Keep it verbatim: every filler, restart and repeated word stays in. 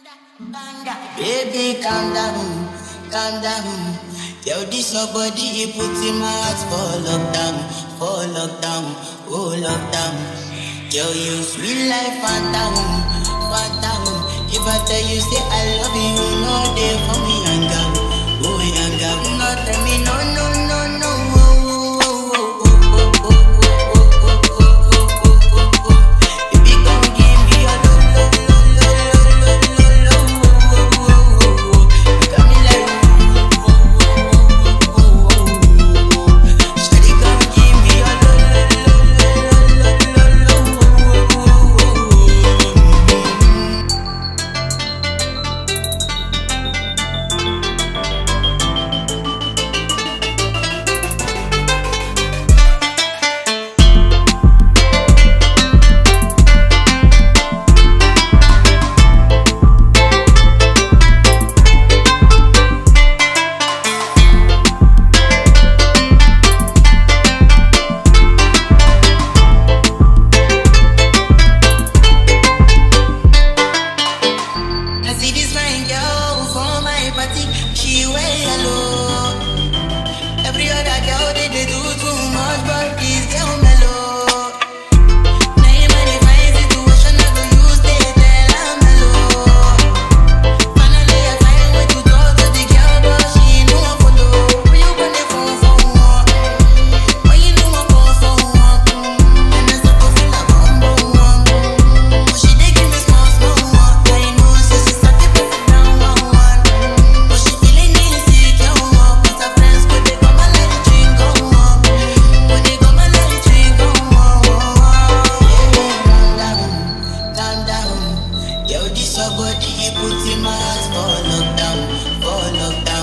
Baby, calm down, calm down. Yo, this your body, you put in my heart for lockdown, for lockdown, oh lockdown. Yo, you sweet life, phantom, phantom. If I tell you, say I love you, you know they for me, young girl, oh young girl. No, tell me, no, no, no, no. She way hello. Every other girl they, they do too much, but this girl mellow. Now in my divine situation, I go use they tell I'm mellow. Finally I find way to talk to the girl, but she no one follow. When you gonna phone for one? When you know I call for one? And I start to feel a bum bum. But she they give me small small one. I know so she start to put it down one one. But she feeling insecure, cause her friends go they come and let it drink go on. When they come and let it drink go on. Yeah, calm down, calm down. Yo, this your body, you put in my heart for lockdown, for lockdown.